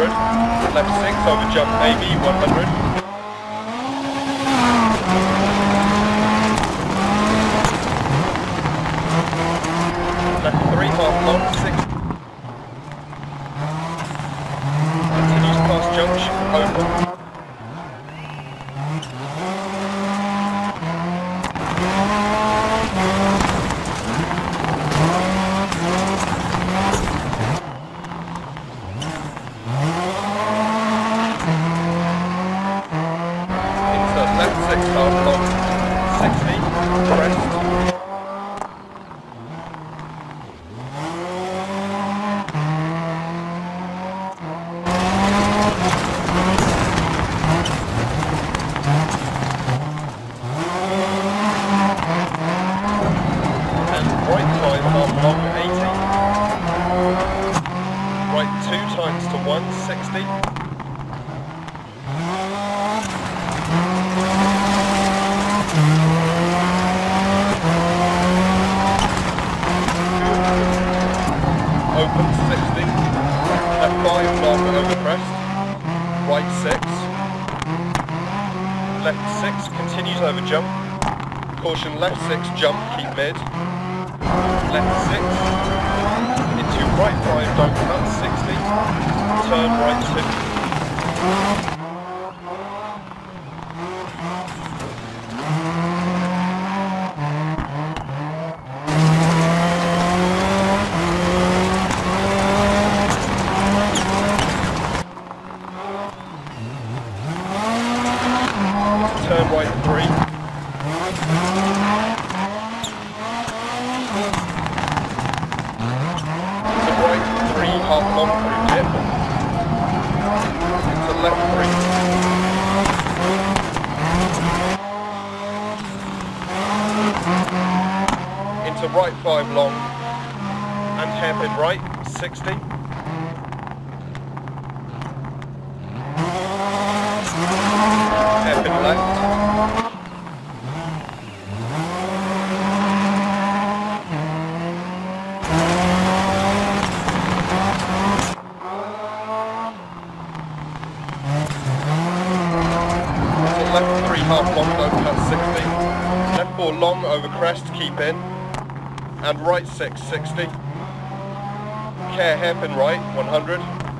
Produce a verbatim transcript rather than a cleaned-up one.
hundred. Left six over jump maybe, one hundred. Left three, half long, six. Continues past junction, open. sixty. Open sixty. Left five long over crest. Right six. Left six continues over jump. Caution left six jump, keep mid. Left six. Into right five, don't cut, sixty. Turn right two. Turn right three. To right three, half long through dip. To left three. Into right five long and hairpin right, sixty. Hairpin left. So left three half long, don't cut, sixty. Left four long over crest, keep in. And right six, sixty. Care hairpin right, one hundred.